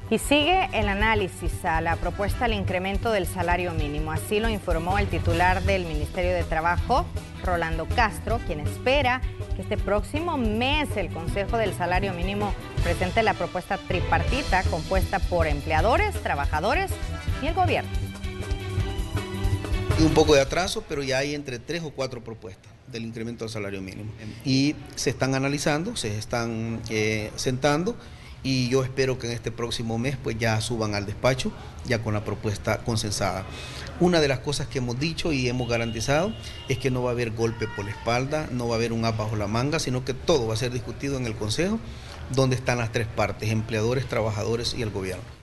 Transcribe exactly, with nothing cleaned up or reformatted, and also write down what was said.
Y sigue el análisis a la propuesta del incremento del salario mínimo. Así lo informó el titular del Ministerio de Trabajo, Rolando Castro, quien espera que este próximo mes el Consejo del Salario Mínimo presente la propuesta tripartita compuesta por empleadores, trabajadores y el gobierno. Un poco de atraso, pero ya hay entre tres o cuatro propuestas del incremento del salario mínimo. Y se están analizando, se están eh, sentando, y yo espero que en este próximo mes pues ya suban al despacho, ya con la propuesta consensada. Una de las cosas que hemos dicho y hemos garantizado es que no va a haber golpe por la espalda, no va a haber un as bajo la manga, sino que todo va a ser discutido en el Consejo, donde están las tres partes, empleadores, trabajadores y el gobierno.